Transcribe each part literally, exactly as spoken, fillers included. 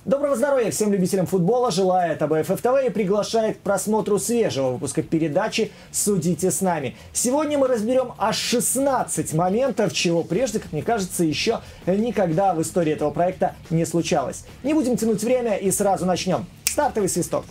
Доброго здоровья всем любителям футбола, желает АБФ ТВ и приглашает к просмотру свежего выпуска передачи «Судите с нами». Сегодня мы разберем аж шестнадцать моментов, чего прежде, как мне кажется, еще никогда в истории этого проекта не случалось. Не будем тянуть время и сразу начнем. Стартовый свисток.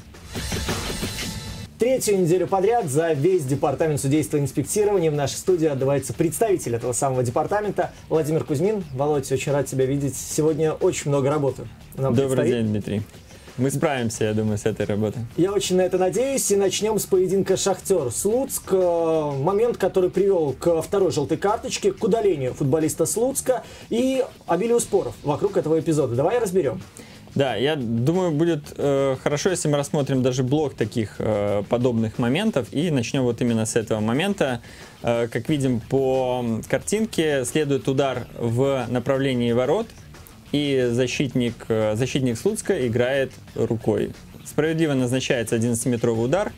Третью неделю подряд за весь департамент судейства и инспектирования в нашей студии отдувается представитель этого самого департамента Владимир Кузьмин. Володь, очень рад тебя видеть. Сегодня очень много работы нам Добрый предстоит. день, Дмитрий. Мы справимся, я думаю, с этой работой. Я очень на это надеюсь. И начнем с поединка Шахтер-Слуцк. Момент, который привел к второй желтой карточке, к удалению футболиста Слуцка и обилию споров вокруг этого эпизода. Давай разберем. Да, я думаю, будет э, хорошо, если мы рассмотрим даже блок таких э, подобных моментов. И начнем вот именно с этого момента. Э, как видим по картинке, следует удар в направлении ворот. И защитник, э, защитник Слуцка играет рукой. Справедливо назначается одиннадцатиметровый удар.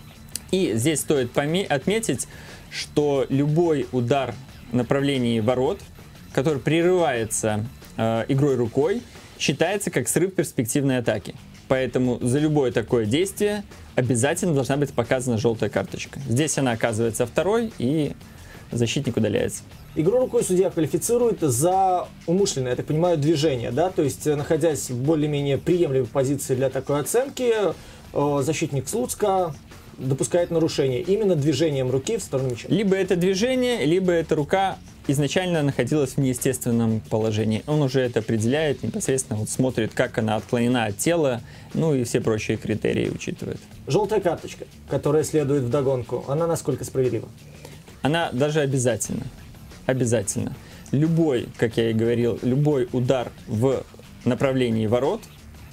И здесь стоит отметить, что любой удар в направлении ворот, который прерывается э, игрой рукой, считается как срыв перспективной атаки. Поэтому за любое такое действие обязательно должна быть показана желтая карточка. Здесь она оказывается второй, и защитник удаляется. Игру рукой судья квалифицирует за умышленное, я так понимаю, движение, да? То есть, находясь в более-менее приемлемой позиции для такой оценки, защитник Слуцка допускает нарушение именно движением руки в сторону мяча. Либо это движение, либо эта рука изначально находилась в неестественном положении. Он уже это определяет непосредственно, вот смотрит, как она отклонена от тела, ну и все прочие критерии учитывает. Желтая карточка, которая следует вдогонку, она насколько справедлива? Она даже обязательно. Обязательно. Любой, как я и говорил, любой удар в направлении ворот,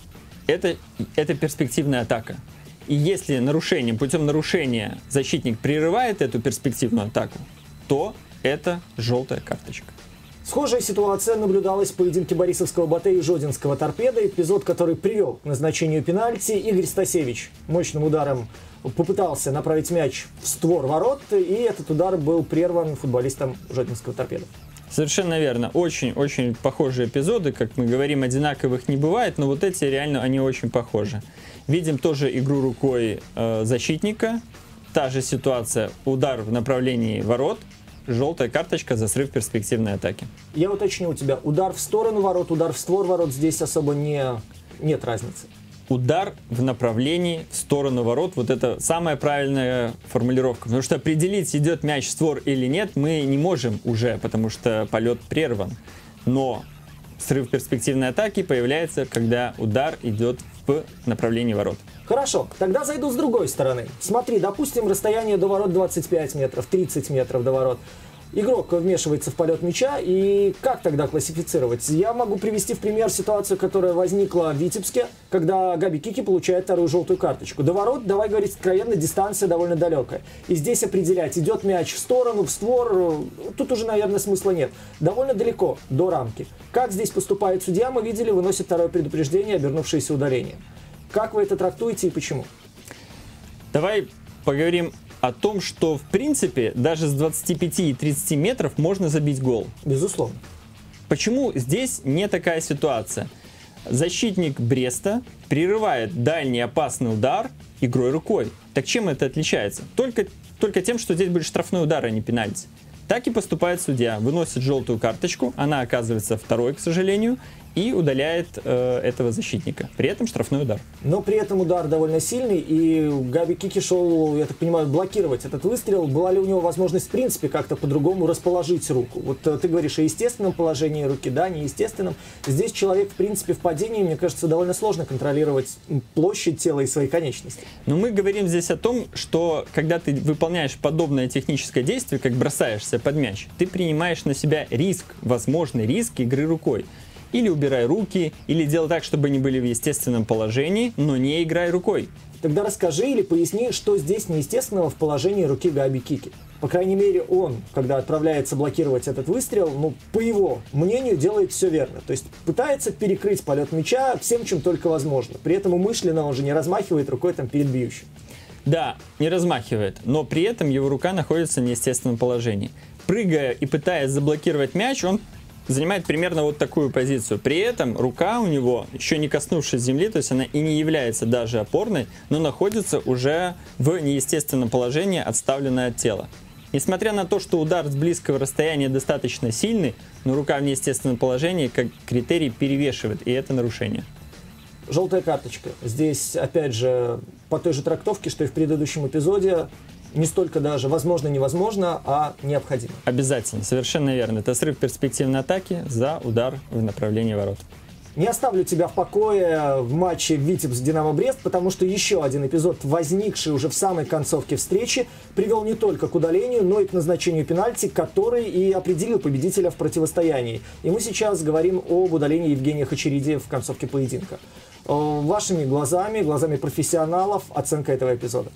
это, это перспективная атака. И если нарушением, путем нарушения защитник прерывает эту перспективную атаку, то это желтая карточка. Схожая ситуация наблюдалась в поединке Борисовского Батэ и Жодинского Торпеда. Эпизод, который привел к назначению пенальти. Игорь Стасевич мощным ударом попытался направить мяч в створ ворот, и этот удар был прерван футболистом Жодинского Торпеда. Совершенно верно. Очень-очень похожие эпизоды. Как мы говорим, одинаковых не бывает, но вот эти реально, они очень похожи. Видим тоже игру рукой э, защитника. Та же ситуация. Удар в направлении ворот. Желтая карточка за срыв перспективной атаки. Я уточню у тебя. Удар в сторону ворот, удар в створ ворот, здесь особо не, нет разницы. Удар в направлении в сторону ворот. Вот это самая правильная формулировка. Потому что определить, идет мяч в створ или нет, мы не можем уже, потому что полет прерван. Но срыв перспективной атаки появляется, когда удар идет в направлении ворот. Хорошо, тогда зайду с другой стороны. Смотри, допустим, расстояние до ворот двадцать пять метров, тридцать метров до ворот. Игрок вмешивается в полет мяча, и как тогда классифицировать? Я могу привести в пример ситуацию, которая возникла в Витебске, когда Габи Кики получает вторую желтую карточку. До ворот, давай говорить откровенно, дистанция довольно далекая. И здесь определять, идет мяч в сторону, в створ, тут уже, наверное, смысла нет. Довольно далеко, до рамки. Как здесь поступает судья, мы видели, выносит второе предупреждение, обернувшееся удалением. Как вы это трактуете и почему? Давай поговорим о том, что в принципе даже с двадцати пяти и тридцати метров можно забить гол. Безусловно. Почему здесь не такая ситуация? Защитник Бреста прерывает дальний опасный удар игрой рукой. Так чем это отличается? Только, только тем, что здесь будет штрафной удар, а не пенальти. Так и поступает судья. Выносит желтую карточку, она оказывается второй, к сожалению, и удаляет э, этого защитника. При этом штрафной удар. Но при этом удар довольно сильный, и Габи Кики шел, я так понимаю, блокировать этот выстрел. Была ли у него возможность, в принципе, как-то по-другому расположить руку? Вот э, ты говоришь о естественном положении руки, да, неестественном. Здесь человек, в принципе, в падении, мне кажется, довольно сложно контролировать площадь тела и свои конечности. Но мы говорим здесь о том, что когда ты выполняешь подобное техническое действие, как бросаешься под мяч, ты принимаешь на себя риск, возможный риск игры рукой. Или убирай руки, или делай так, чтобы они были в естественном положении, но не играй рукой. Тогда расскажи или поясни, что здесь неестественного в положении руки Габи Кики. По крайней мере, он, когда отправляется блокировать этот выстрел, ну, по его мнению, делает все верно. То есть пытается перекрыть полет мяча всем, чем только возможно. При этом умышленно он же не размахивает рукой там перед бьющим. Да, не размахивает, но при этом его рука находится в неестественном положении. Прыгая и пытаясь заблокировать мяч, он занимает примерно вот такую позицию. При этом рука у него, еще не коснувшись земли, то есть она и не является даже опорной, но находится уже в неестественном положении, отставленная от тела. Несмотря на то, что удар с близкого расстояния достаточно сильный, но рука в неестественном положении как критерий перевешивает, и это нарушение. Желтая карточка. Здесь, опять же, по той же трактовке, что и в предыдущем эпизоде, не столько даже возможно-невозможно, а необходимо. Обязательно, совершенно верно. Это срыв перспективной атаки за удар в направлении ворот. Не оставлю тебя в покое в матче Витебск-Динамо Брест, потому что еще один эпизод, возникший уже в самой концовке встречи, привел не только к удалению, но и к назначению пенальти, который и определил победителя в противостоянии. И мы сейчас говорим об удалении Евгения Хачериди в концовке поединка. Вашими глазами, глазами профессионалов, оценка этого эпизода.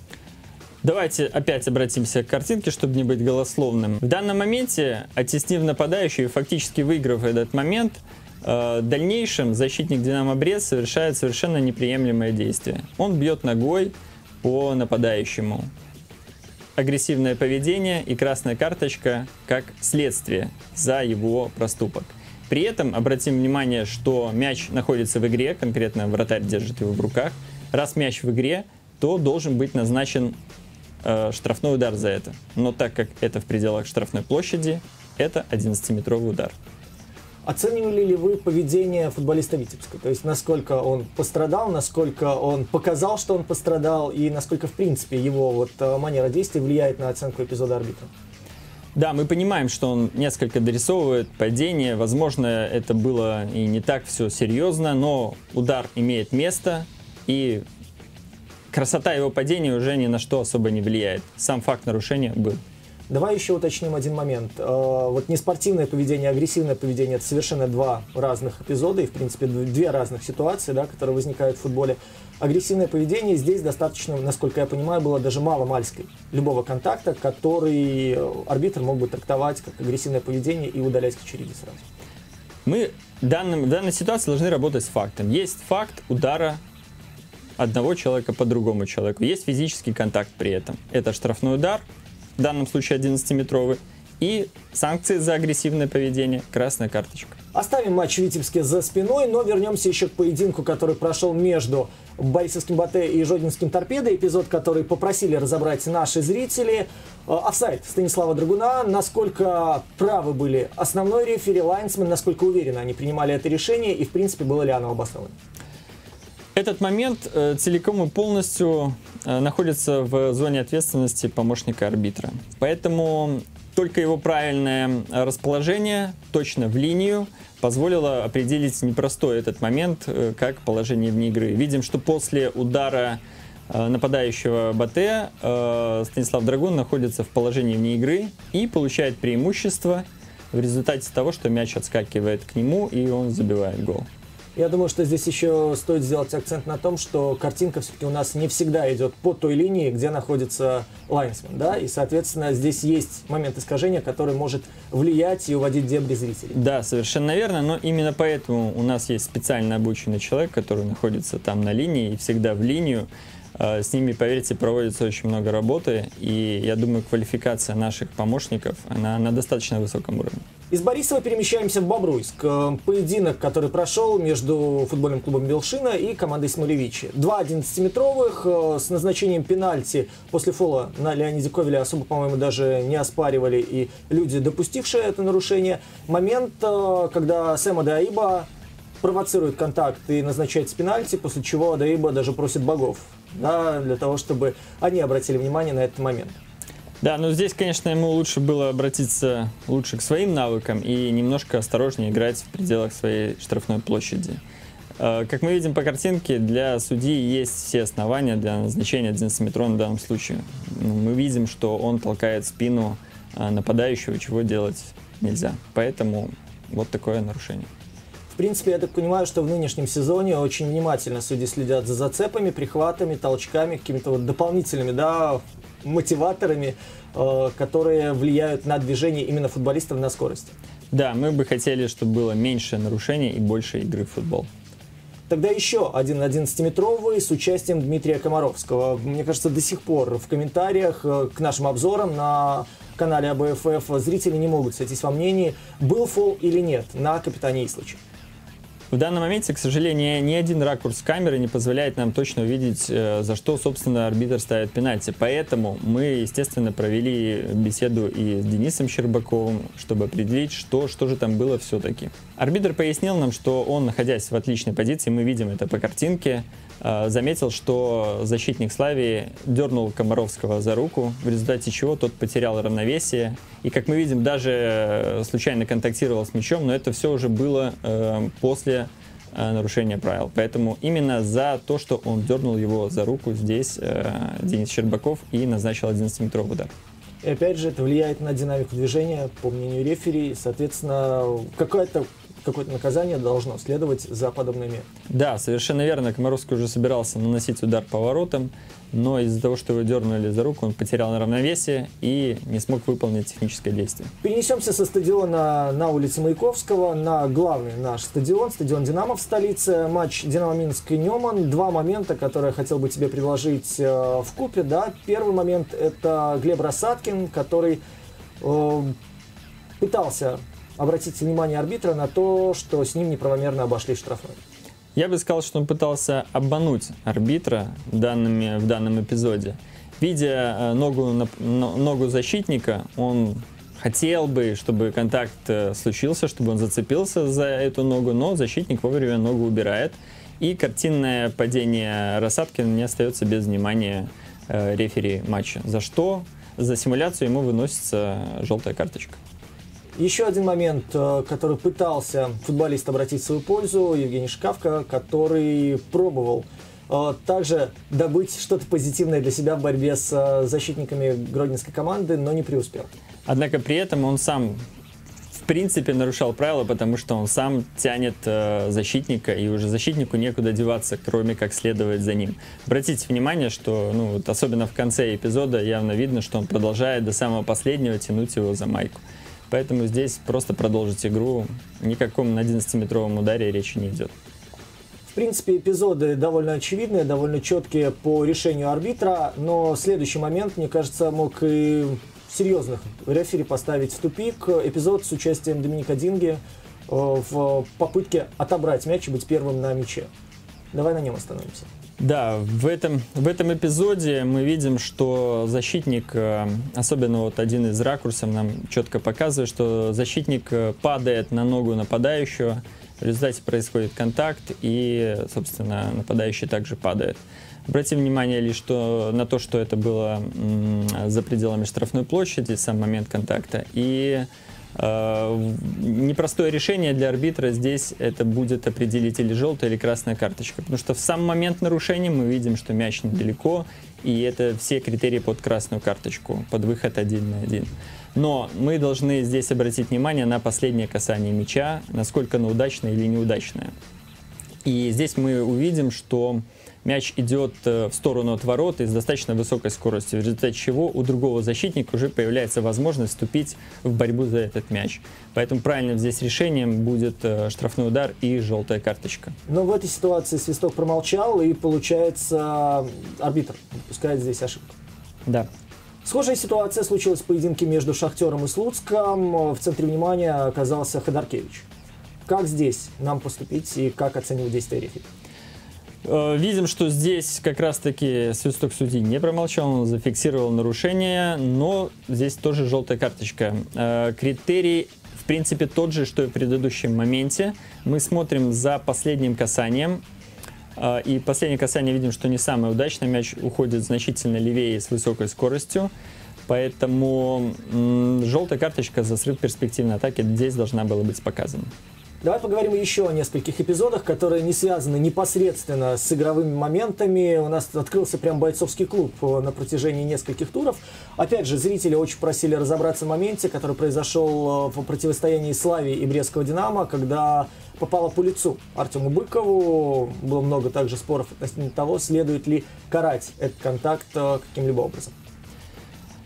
Давайте опять обратимся к картинке, чтобы не быть голословным. В данном моменте, оттеснив нападающего и фактически выиграв этот момент, в дальнейшем защитник Динамо Брест совершает совершенно неприемлемое действие. Он бьет ногой по нападающему. Агрессивное поведение и красная карточка как следствие за его проступок. При этом обратим внимание, что мяч находится в игре, конкретно вратарь держит его в руках. Раз мяч в игре, то должен быть назначен э, штрафной удар за это. Но так как это в пределах штрафной площади, это одиннадцатиметровый удар. Оценивали ли вы поведение футболиста Витебска? То есть, насколько он пострадал, насколько он показал, что он пострадал, и насколько, в принципе, его вот манера действия влияет на оценку эпизода арбитра? Да, мы понимаем, что он несколько дорисовывает падение. Возможно, это было и не так все серьезно, но удар имеет место, и красота его падения уже ни на что особо не влияет. Сам факт нарушения был. Давай еще уточним один момент. Вот неспортивное поведение, агрессивное поведение — это совершенно два разных эпизода и, в принципе, две разных ситуации, да, которые возникают в футболе. Агрессивное поведение здесь достаточно, насколько я понимаю, было даже мало-мальской любого контакта, который арбитр мог бы трактовать как агрессивное поведение и удалять Хачериди сразу. Мы в, данном, в данной ситуации должны работать с фактом. Есть факт удара одного человека по другому человеку. Есть физический контакт при этом. Это штрафной удар, в данном случае одиннадцатиметровый, и санкции за агрессивное поведение, красная карточка. Оставим матч в Витебске за спиной, но вернемся еще к поединку, который прошел между Борисовским Батэ и Жодинским Торпедо. Эпизод, который попросили разобрать наши зрители. Офсайд Станислава Драгуна. Насколько правы были основной рефери, лайнсмен, насколько уверенно они принимали это решение, и, в принципе, было ли оно обосновано? Этот момент э, целиком и полностью э, находится в зоне ответственности помощника арбитра. Поэтому только его правильное расположение точно в линию позволило определить непростой этот момент э, как положение вне игры. Видим, что после удара э, нападающего Батэ э, Станислав Драгун находится в положении вне игры и получает преимущество в результате того, что мяч отскакивает к нему и он забивает гол. Я думаю, что здесь еще стоит сделать акцент на том, что картинка все-таки у нас не всегда идет по той линии, где находится лайнсмен, да, и, соответственно, здесь есть момент искажения, который может влиять и уводить дебри зрителей. Да, совершенно верно, но именно поэтому у нас есть специально обученный человек, который находится там на линии и всегда в линию. С ними, поверьте, проводится очень много работы, и я думаю, квалификация наших помощников, она на достаточно высоком уровне. Из Борисова перемещаемся в Бобруйск. Поединок, который прошел между футбольным клубом Белшина и командой Смолевичи. Два одиннадцатиметровых с назначением пенальти после фола на Леониде Ковеле особо, по-моему, даже не оспаривали и люди, допустившие это нарушение. Момент, когда Сэм Адаиба провоцирует контакт и назначается пенальти, после чего Адаиба даже просит богов, да, для того, чтобы они обратили внимание на этот момент. Да, но здесь, конечно, ему лучше было обратиться лучше к своим навыкам и немножко осторожнее играть в пределах своей штрафной площади. Как мы видим по картинке, для судьи есть все основания для назначения одиннадцатиметрового в данном случае. Мы видим, что он толкает спину нападающего, чего делать нельзя. Поэтому вот такое нарушение. В принципе, я так понимаю, что в нынешнем сезоне очень внимательно судьи следят за зацепами, прихватами, толчками, какими-то вот дополнительными, да, мотиваторами, э, которые влияют на движение именно футболистов, на скорость. Да, мы бы хотели, чтобы было меньше нарушений и больше игры в футбол. Тогда еще один одиннадцатиметровый с участием Дмитрия Комаровского. Мне кажется, до сих пор в комментариях к нашим обзорам на канале а бэ эф эф зрители не могут сойтись во мнении, был фол или нет на капитане Ислыча. В данном моменте, к сожалению, ни один ракурс камеры не позволяет нам точно увидеть, за что, собственно, арбитр ставит пенальти. Поэтому мы, естественно, провели беседу и с Денисом Щербаковым, чтобы определить, что, что же там было все-таки. Арбитр пояснил нам, что он, находясь в отличной позиции, мы видим это по картинке, заметил, что защитник Славии дернул Комаровского за руку, в результате чего тот потерял равновесие. И, как мы видим, даже случайно контактировал с мячом, но это все уже было э, после э, нарушения правил. Поэтому именно за то, что он дернул его за руку, здесь э, Денис Щербаков и назначил одиннадцатиметровый удар. И опять же, это влияет на динамику движения, по мнению рефери. Соответственно, какое-то какое-то наказание должно следовать за подобные меры. Да, совершенно верно. Комаровский уже собирался наносить удар по воротам, но из-за того, что его дернули за руку, он потерял равновесие и не смог выполнить техническое действие. Перенесемся со стадиона на улице Маяковского на главный наш стадион, стадион «Динамо» в столице. Матч «Динамо Минск» и «Неман». Два момента, которые я хотел бы тебе предложить э, в купе. Да? Первый момент – это Глеб Рассадкин, который э, пытался обратить внимание арбитра на то, что с ним неправомерно обошли штрафной. Я бы сказал, что он пытался обмануть арбитра данными, в данном эпизоде. Видя ногу, ногу защитника, он хотел бы, чтобы контакт случился, чтобы он зацепился за эту ногу, но защитник вовремя ногу убирает. И картинное падение Рассадкина не остается без внимания рефери матча. За что? За симуляцию ему выносится желтая карточка. Еще один момент, который пытался футболист обратить в свою пользу, Евгений Шкавко, который пробовал также добыть что-то позитивное для себя в борьбе с защитниками гродненской команды, но не преуспел. Однако при этом он сам, в принципе, нарушал правила, потому что он сам тянет защитника, и уже защитнику некуда деваться, кроме как следовать за ним. Обратите внимание, что, ну, вот особенно в конце эпизода явно видно, что он продолжает до самого последнего тянуть его за майку. Поэтому здесь просто продолжить игру. Ни о каком одиннадцатиметровом ударе речи не идет. В принципе, эпизоды довольно очевидные, довольно четкие по решению арбитра, но следующий момент, мне кажется, мог и серьезных рефери поставить в тупик. Эпизод с участием Доминика Динге в попытке отобрать мяч и быть первым на мяче. Давай на нем остановимся. Да, в этом, в этом эпизоде мы видим, что защитник, особенно вот один из ракурсов нам четко показывает, что защитник падает на ногу нападающего, в результате происходит контакт, и, собственно, нападающий также падает. Обратим внимание лишь что, на то, что это было за пределами штрафной площади, сам момент контакта, и непростое решение для арбитра здесь это будет определить или желтая, или красная карточка. Потому что в сам момент нарушения мы видим, что мяч недалеко, и это все критерии под красную карточку, под выход один на один. Но мы должны здесь обратить внимание на последнее касание мяча, насколько оно удачное или неудачное. И здесь мы увидим, что мяч идет в сторону от ворот и с достаточно высокой скоростью, в результате чего у другого защитника уже появляется возможность вступить в борьбу за этот мяч. Поэтому правильным здесь решением будет штрафной удар и желтая карточка. Но в этой ситуации свисток промолчал, и получается арбитр допускает здесь ошибку. Да. Схожая ситуация случилась в поединке между Шахтером и Слуцком. В центре внимания оказался Ходоркевич. Как здесь нам поступить и как оценивать действия рефери? Видим, что здесь как раз-таки свисток судьи не промолчал, он зафиксировал нарушение, но здесь тоже желтая карточка. Критерий, в принципе, тот же, что и в предыдущем моменте. Мы смотрим за последним касанием, и последнее касание видим, что не самое удачное, мяч уходит значительно левее с высокой скоростью, поэтому желтая карточка за срыв перспективной атаки здесь должна была быть показана. Давай поговорим еще о нескольких эпизодах, которые не связаны непосредственно с игровыми моментами. У нас открылся прям бойцовский клуб на протяжении нескольких туров. Опять же, зрители очень просили разобраться в моменте, который произошел в противостоянии Славии и Брестского «Динамо», когда попало по лицу Артему Быкову. Было много также споров относительно того, следует ли карать этот контакт каким-либо образом.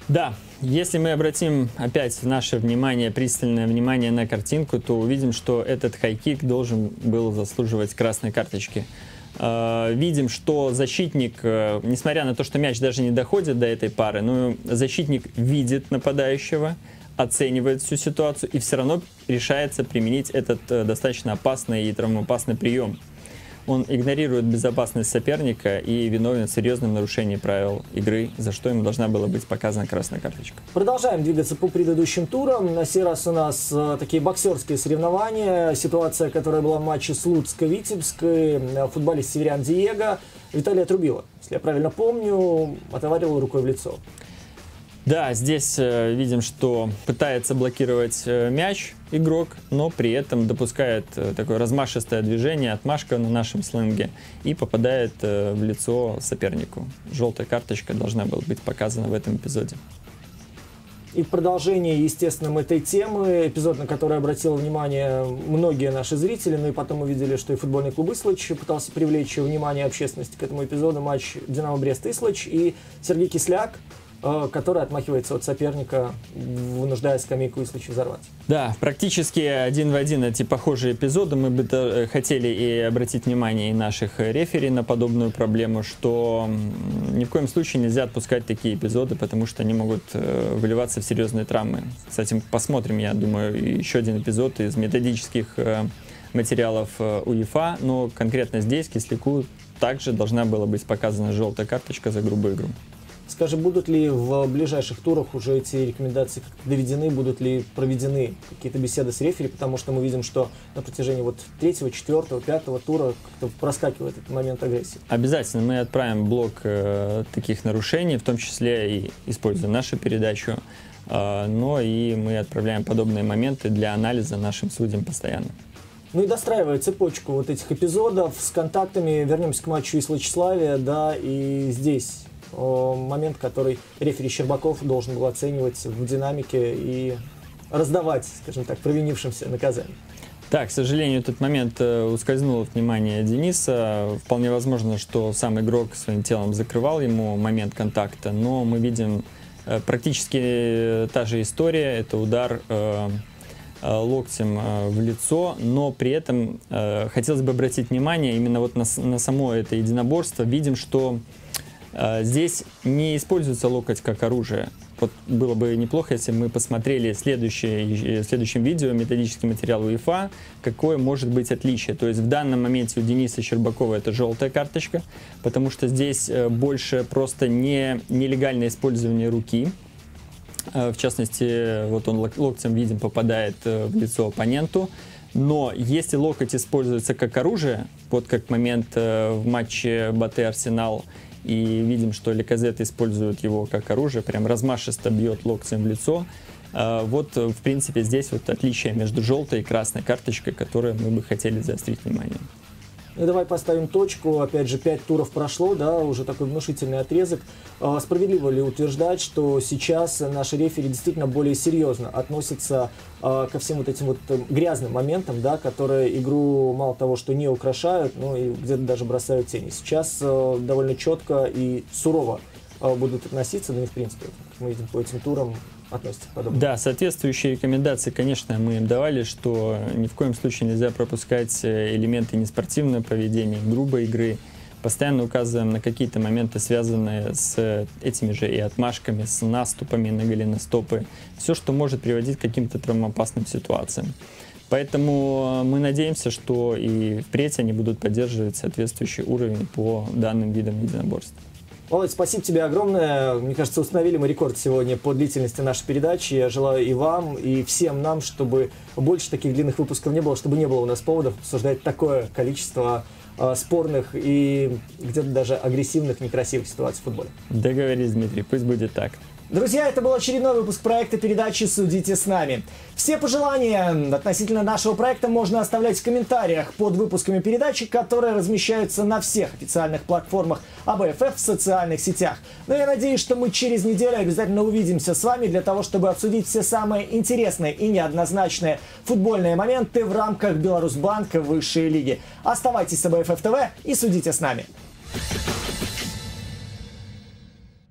Да, если мы обратим опять наше внимание, пристальное внимание на картинку, то увидим, что этот хай-кик должен был заслуживать красной карточки. Видим, что защитник, несмотря на то, что мяч даже не доходит до этой пары, но защитник видит нападающего, оценивает всю ситуацию и все равно решается применить этот достаточно опасный и травмоопасный прием. Он игнорирует безопасность соперника и виновен в серьезном нарушении правил игры, за что ему должна была быть показана красная карточка. Продолжаем двигаться по предыдущим турам. На сей раз у нас э, такие боксерские соревнования. Ситуация, которая была в матче с Луцко-Витебской. Футболист Северян Диего Виталия Трубила, если я правильно помню, отоварил рукой в лицо. Да, здесь э, видим, что пытается блокировать э, мяч игрок, но при этом допускает э, такое размашистое движение, отмашка на нашем сленге, и попадает э, в лицо сопернику. Желтая карточка должна была быть показана в этом эпизоде. И в продолжении, естественно, этой темы, эпизод, на который обратил внимание многие наши зрители, ну и потом увидели, что и футбольный клуб «Ислыч» пытался привлечь внимание общественности к этому эпизоду, матч «Динамо Брест-Ислыч», и Сергей Кисляк, который отмахивается от соперника, вынуждая скамейку Ислыча взорвать. Да, практически один в один эти похожие эпизоды. Мы бы хотели и обратить внимание и наших рефери на подобную проблему, что ни в коем случае нельзя отпускать такие эпизоды, потому что они могут выливаться в серьезные травмы. Кстати, посмотрим, я думаю, еще один эпизод из методических материалов УЕФА, но конкретно здесь Кисляку также должна была быть показана желтая карточка за грубую игру. Скажи, будут ли в ближайших турах уже эти рекомендации доведены, будут ли проведены какие-то беседы с рефери, потому что мы видим, что на протяжении вот третьего, четвертого, пятого тура как-то проскакивает этот момент агрессии. Обязательно мы отправим блок э, таких нарушений, в том числе и используя нашу передачу, э, но и мы отправляем подобные моменты для анализа нашим судьям постоянно. Ну и достраивая цепочку вот этих эпизодов с контактами, вернемся к матчу Ислыч-Славия, да, и здесь момент, который рефери Щербаков должен был оценивать в динамике и раздавать, скажем так, провинившимся наказание. Да, к сожалению, этот момент ускользнул от внимания Дениса. Вполне возможно, что сам игрок своим телом закрывал ему момент контакта, но мы видим практически та же история. Это удар э, локтем э, в лицо, но при этом э, хотелось бы обратить внимание именно вот на, на само это единоборство. Видим, что здесь не используется локоть как оружие. Вот было бы неплохо, если мы посмотрели следующее, в следующем видео методический материал УЕФА, какое может быть отличие. То есть в данном моменте у Дениса Щербакова это желтая карточка, потому что здесь больше просто не нелегальное использование руки. В частности, вот он локтем, видим, попадает в лицо оппоненту. Но если локоть используется как оружие, вот как момент в матче БАТЭ-Арсенал, и видим, что Леказет использует его как оружие, прям размашисто бьет локтем в лицо. Вот, в принципе, здесь вот отличие между желтой и красной карточкой, которое мы бы хотели заострить внимание. И давай поставим точку. Опять же, пять туров прошло, да, уже такой внушительный отрезок. Справедливо ли утверждать, что сейчас наши рефери действительно более серьезно относятся ко всем вот этим вот грязным моментам, да, которые игру мало того, что не украшают, но и где-то даже бросают тени. Сейчас довольно четко и сурово будут относиться, да и в принципе, как мы видим по этим турам, относятся к подобному. Да, соответствующие рекомендации, конечно, мы им давали, что ни в коем случае нельзя пропускать элементы неспортивного поведения, грубой игры. Постоянно указываем на какие-то моменты, связанные с этими же и отмашками, с наступами на голеностопы. Все, что может приводить к каким-то травмоопасным ситуациям. Поэтому мы надеемся, что и впредь они будут поддерживать соответствующий уровень по данным видам единоборств. Володь, спасибо тебе огромное. Мне кажется, установили мы рекорд сегодня по длительности нашей передачи. Я желаю и вам, и всем нам, чтобы больше таких длинных выпусков не было, чтобы не было у нас поводов обсуждать такое количество э, спорных и где-то даже агрессивных, некрасивых ситуаций в футболе. Договорились, Дмитрий, пусть будет так. Друзья, это был очередной выпуск проекта передачи «Судите с нами». Все пожелания относительно нашего проекта можно оставлять в комментариях под выпусками передачи, которые размещаются на всех официальных платформах эй би эф эф в социальных сетях. Но я надеюсь, что мы через неделю обязательно увидимся с вами для того, чтобы обсудить все самые интересные и неоднозначные футбольные моменты в рамках Беларусьбанка высшей лиги. Оставайтесь с эй би эф эф тэ вэ и судите с нами.